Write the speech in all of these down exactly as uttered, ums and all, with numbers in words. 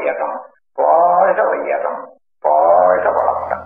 வையகம், வாழ்க வையகம், வாழ்க வளமுடன்.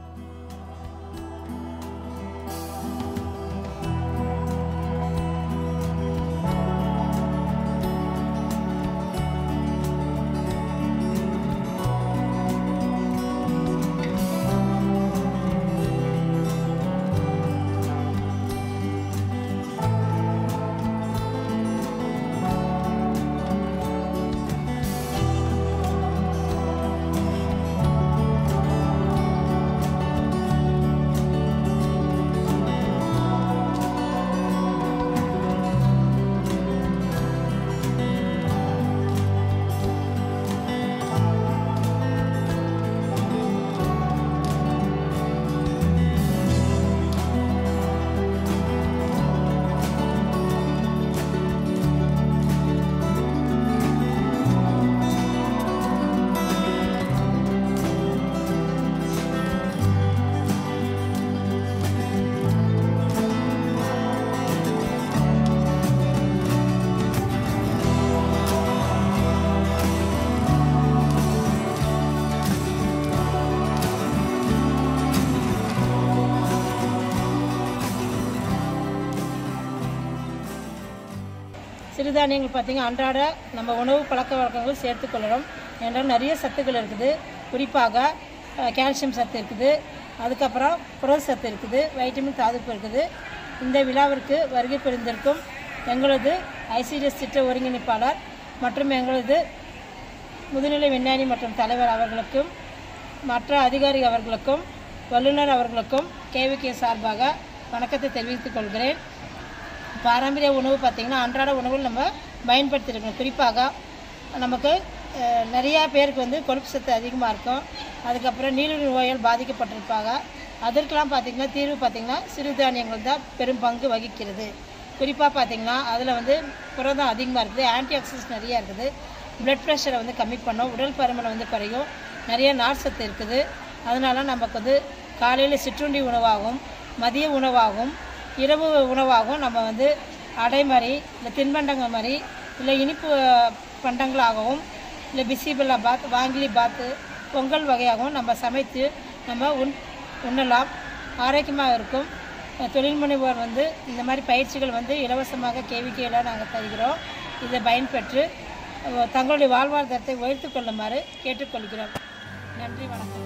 சிறுதானியங்கள் பார்த்திங்கன்னா அன்றாட நம்ம உணவு பழக்க வழக்கங்கள் சேர்த்துக்கொள்ளணும். என்றால் நிறைய சத்துக்கள் இருக்குது. குறிப்பாக கால்சியம் சத்து இருக்குது, அதுக்கப்புறம் புரத சத்து இருக்குது, வைட்டமின் தாதுப்பு இருக்குது. இந்த விழாவிற்கு வருகை புரிந்திருக்கும் எங்களது ஐசிடிஎஸ் திட்ட ஒருங்கிணைப்பாளர் மற்றும் எங்களது முதுநிலை விஞ்ஞானி மற்றும் தலைவர் அவர்களுக்கும் மற்ற அதிகாரி அவர்களுக்கும் வல்லுநர் அவர்களுக்கும் கேவிகே சார்பாக வணக்கத்தை தெரிவித்துக் கொள்கிறேன். பாரம்பரிய உணவு பார்த்திங்கன்னா அன்றாட உணவுகள் நம்ம பயன்படுத்தியிருக்கணும். குறிப்பாக நமக்கு நிறையா பேருக்கு வந்து கொழுப்பு சத்து அதிகமாக இருக்கும். அதுக்கப்புறம் நீரிழிவு நோயால் பாதிக்கப்பட்டிருப்பாங்க. அதற்கெல்லாம் பார்த்திங்கன்னா தீர்வு பார்த்திங்கன்னா சிறுதானியங்கள் தான் பெரும் பங்கு வகிக்கிறது. குறிப்பாக பார்த்திங்கன்னா அதில் வந்து புரதம் அதிகமாக இருக்குது, ஆன்டி ஆக்சிடென்ட்ஸ் நிறையா இருக்குது, பிளட் ப்ரெஷரை வந்து கம்மி பண்ணும், உடல் பருமனை வந்து குறையும், நிறைய நார் சத்து இருக்குது. அதனால நமக்கு வந்து காலையில் சிற்றுண்டி உணவாகும், மதிய உணவாகும், இரவு உணவாகவும் நம்ம வந்து அடை மாதிரி இல்லை தின்பண்டங்கள் மாதிரி இல்லை இனிப்பு பண்டங்களாகவும் இல்லை பிசிபெல்லா பாத், வாங்கிலி பாத்து, பொங்கல் வகையாகவும் நம்ம சமைத்து நம்ம உண் உண்ணலாம். ஆரோக்கியமாக இருக்கும். தொழில் முனைவோர் வந்து இந்த மாதிரி பயிற்சிகள் வந்து இலவசமாக கேவிகேயில் நாங்கள் தருகிறோம். இதை பயன்பெற்று தங்களுடைய வாழ்வாதாரத்தை உயர்த்து கொள்ளுமாறு கேட்டுக்கொள்கிறோம். நன்றி, வணக்கம்.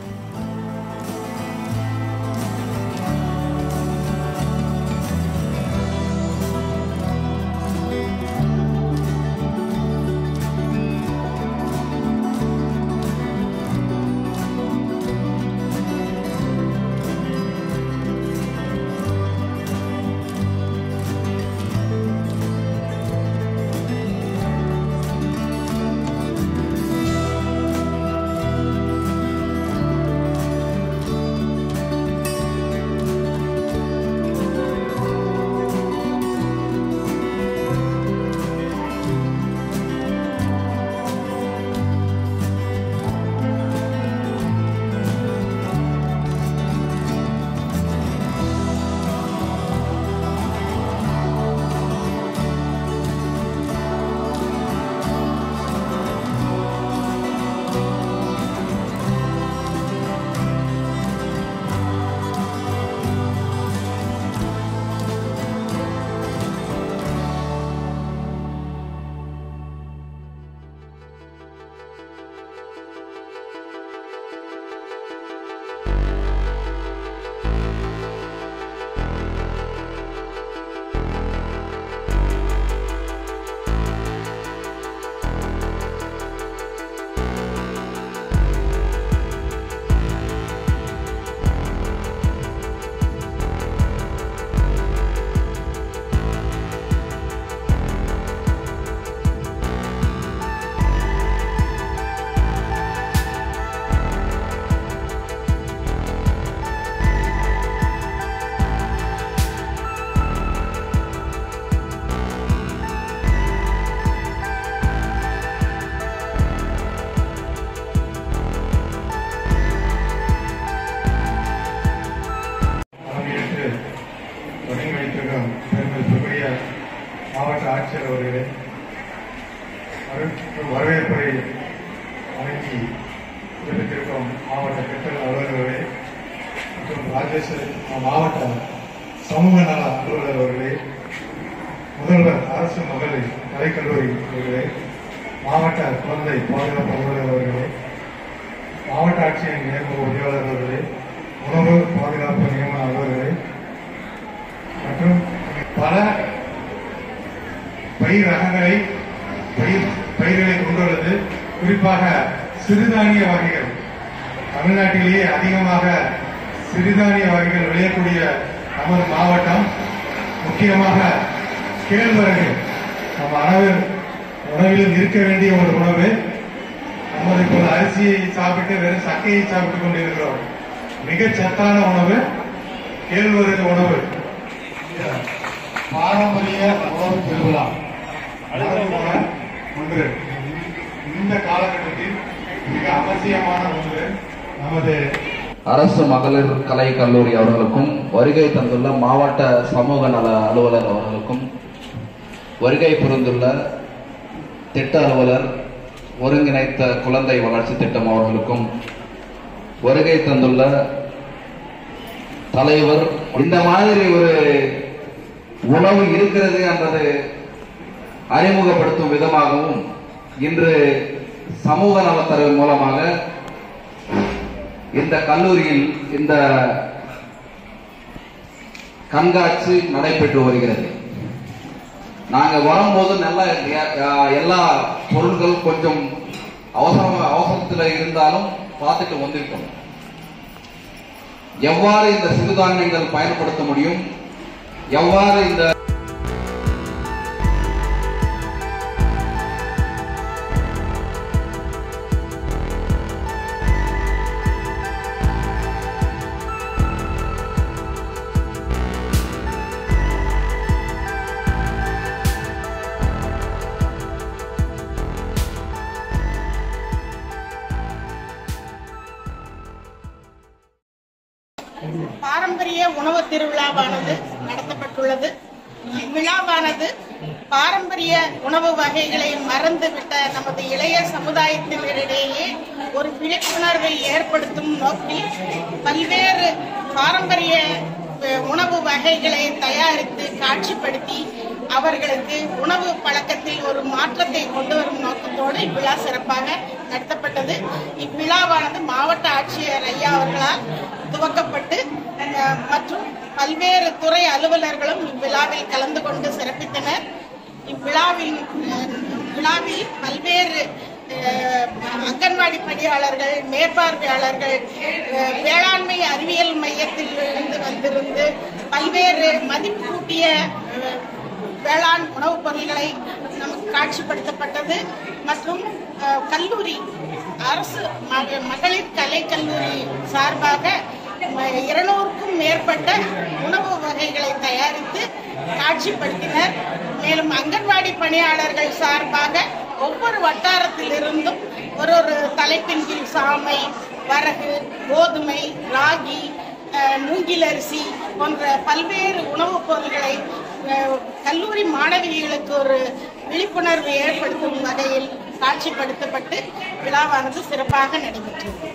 மாவட்ட ஆட்சியர் அவர்களே, வரவேற்புரை வணங்கி விடுத்திருக்கும் மாவட்ட திட்ட அலுவலர்களே மற்றும் ராஜேஷ் மாவட்ட சமூக நல அலுவலர் அவர்களே, முதல்வர் அரசு மகளிர் கலைக்கல்லூரி அவர்களே, மாவட்ட குழந்தை பாதுகாப்பு அலுவலர் அவர்களே, மாவட்ட ஆட்சியர் நியமன உதவியாளர் அவர்களே, உணவு பாதுகாப்பு நியமன அலுவலர்களே மற்றும் பல பயிர் ரகங்களை பயிர் பயிர்களை கொண்டுள்ளது. குறிப்பாக சிறுதானிய வகைகள், தமிழ்நாட்டிலேயே அதிகமாக சிறுதானிய வகைகள் விளையக்கூடிய நமது மாவட்டம். முக்கியமாக கேழ்வரகு நம்ம உணவு உணவில் இருக்க வேண்டிய ஒரு உணவு. நம்ம இப்போது அரிசியை சாப்பிட்டு வெறும் சக்கையை சாப்பிட்டுக் கொண்டிருக்கிறோம். மிக சத்தான உணவு கேழ்வரகு உணவு. பாரம்பரிய உணவு திருவிழா ஒன்று இந்த காலகட்டத்தில் மிக அவசியமான ஒன்று. நமது அரசு மகளிர் கலை கல்லூரி அவர்களுக்கும் வருகை தந்துள்ள மாவட்ட சமூக நல அலுவலர் அவர்களுக்கும் வருகை புரிந்துள்ள திட்ட அலுவலர் ஒருங்கிணைத்த குழந்தை வளர்ச்சி திட்டம் அவர்களுக்கும் வருகை தந்துள்ள தலைவர், இந்த மாதிரி ஒரு உணவு இருக்கிறது என்பது அறிமுகப்படுத்தும் விதமாகவும் இன்று சமூக நலத்தரவு மூலமாக இந்த கல்லூரியில் இந்த கண்காட்சி நடைபெற்று வருகிறது. நாங்க வரும்போது நல்லா எல்லா பொருட்கள் கொஞ்சம் அவசரம் அவசரத்தில் இருந்தாலும் பார்த்துட்டு வந்திருக்கோம். எவ்வாறு இந்த சிறுதானியங்கள் பயன்படுத்த முடியும், எவ்வாறு இந்த பாரம்பரிய உணவு திருவிழாவானது நடத்தப்பட்டுள்ளது. இவ்விழாவானது பாரம்பரிய உணவு வகைகளை மறந்துவிட்ட நமது இளைய சமுதாயத்தினரிடையே ஒரு விழிப்புணர்வை ஏற்படுத்தும் நோக்கில் பல்வேறு பாரம்பரிய உணவு வகைகளை தயாரித்து காட்சிப்படுத்தி அவர்களுக்கு உணவு பழக்கத்தில் ஒரு மாற்றத்தை கொண்டு வரும் நோக்கத்தோடு இவ்விழா சிறப்பாக நடத்தப்பட்டது. இவ்விழாவானது மாவட்ட ஆட்சியர் ஐயா அவர்களால் துவக்கப்பட்டு மற்றும் பல்வேறு துறை அலுவலர்களும் இவ்விழாவில் கலந்து கொண்டு சிறப்பித்தனர். இவ்விழாவில் விழாவில் பல்வேறு அங்கன்வாடி பணியாளர்கள், மேற்பார்வையாளர்கள், வேளாண்மை அறிவியல் மையத்தில் இருந்து வந்திருந்து பல்வேறு மதிப்பு கூட்டிய வேளாண் உணவுப் பொருட்களை நமக்கு காட்சிப்படுத்தப்பட்டது. மற்றும் கல்லூரி அரசு மகளிர் கலை கல்லூரி சார்பாக இருநூறுக்கும் மேற்பட்ட உணவு வகைகளை தயாரித்து காட்சிப்படுத்தினர். மேலும் அங்கன்வாடி பணியாளர்கள் சார்பாக ஒவ்வொரு வட்டாரத்திலிருந்தும் ஒரு ஒரு தலைப்பின் கீழ் சாமை, வரகு, கோதுமை, ராகி, மூங்கிலரிசி போன்ற பல்வேறு உணவுப் பொருட்களை கல்லூரி மாணவிகளுக்கு ஒரு விழிப்புணர்வு ஏற்படுத்தும் வகையில் காட்சிப்படுத்தப்பட்டு விழாவானது சிறப்பாக நடைபெற்றது.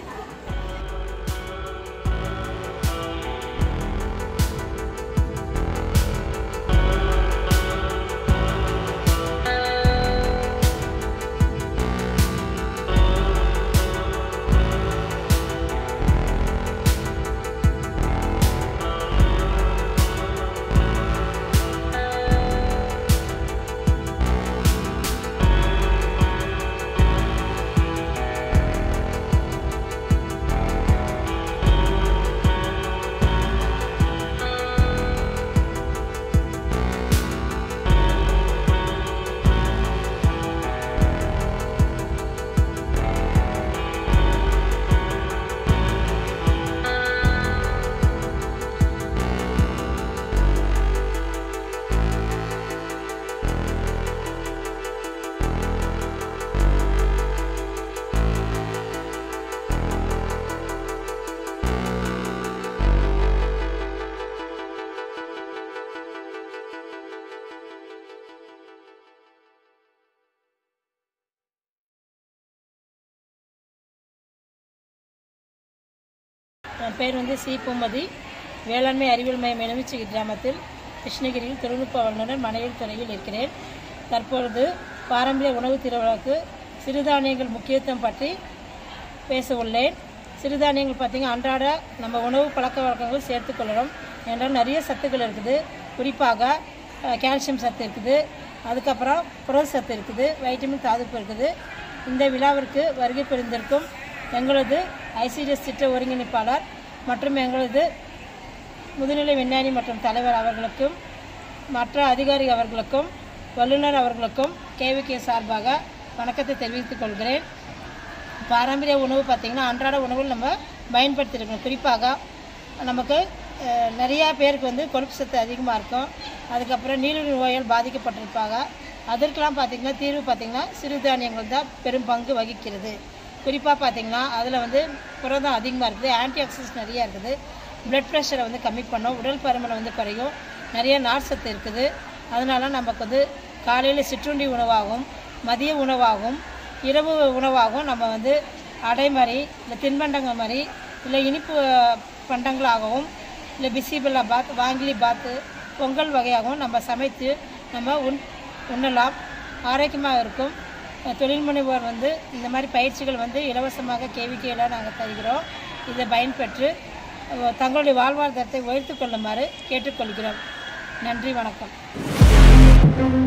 என் பேர் வந்து சி பூமதி. வேளாண்மை அறிவியல் மையம் எலுமிச்சை கிராமத்தில் கிருஷ்ணகிரியில் தொழில்நுட்ப வல்லுநர் மனைவியல் துறையில் இருக்கிறேன். தற்பொழுது பாரம்பரிய உணவு திருவிழாவுக்கு சிறுதானியங்கள் முக்கியத்துவம் பற்றி பேச உள்ளேன். சிறுதானியங்கள் பார்த்திங்கன்னா அன்றாட நம்ம உணவு பழக்க வழக்கங்கள் சேர்த்துக்கொள்ளணும். என்றால் நிறைய சத்துக்கள் இருக்குது. குறிப்பாக கால்சியம் சத்து இருக்குது, அதுக்கப்புறம் புரத சத்து இருக்குது, வைட்டமின் தாதுப்பு இருக்குது. இந்த விழாவிற்கு வருகை புரிந்திருக்கும் எங்களது ஐசிடிஎஸ் திட்ட ஒருங்கிணைப்பாளர் மற்றும் எங்களது முதுநிலை விஞ்ஞானி மற்றும் தலைவர் அவர்களுக்கும் மற்ற அதிகாரி அவர்களுக்கும் வல்லுநர் அவர்களுக்கும் கேவிகே சார்பாக வணக்கத்தை தெரிவித்துக் கொள்கிறேன். பாரம்பரிய உணவு பார்த்திங்கன்னா அன்றாட உணவில் நம்ம பயன்படுத்தியிருக்கணும். குறிப்பாக நமக்கு நிறையா பேருக்கு வந்து கொழுப்பு சத்து அதிகமாக இருக்கும். அதுக்கப்புறம் நீரிழிவு நோயால் பாதிக்கப்பட்டிருப்பாங்க. அதற்கெல்லாம் பார்த்திங்கன்னா தீர்வு பார்த்திங்கன்னா சிறுதானியங்கள் தான் பெரும் பங்கு வகிக்கிறது. குறிப்பாக பார்த்திங்கன்னா அதில் வந்து புரதம் அதிகமாக இருக்குது, ஆன்டி ஆக்சிடென்ட்ஸ் நிறையா இருக்குது, பிளட் ப்ரெஷரை வந்து கம்மி பண்ணும், உடல் பருமனை வந்து குறையும், நிறைய நார் சத்து இருக்குது. அதனால நமக்கு வந்து காலையில் சிற்றுண்டி உணவாகும், மதிய உணவாகும், இரவு உணவாகும் நம்ம வந்து அடை மாதிரி இல்லை தின்பண்டங்கள் மாதிரி இல்லை இனிப்பு பண்டங்களாகவும் இல்லை பிசிபெல்லா பாத், வாங்கிலி பாத்து, பொங்கல் வகையாகவும் நம்ம சமைத்து நம்ம உண் உண்ணலாம். ஆரோக்கியமாக இருக்கும். தொழில் முனைவோர் வந்து இந்த மாதிரி பயிற்சிகள் வந்து இலவசமாக கேவிக்கையில் நாங்கள் தருகிறோம். இதை பயன்பெற்று தங்களுடைய வாழ்வாதாரத்தை உயர்த்து கொள்ளுமாறு கேட்டுக்கொள்கிறோம். நன்றி, வணக்கம்.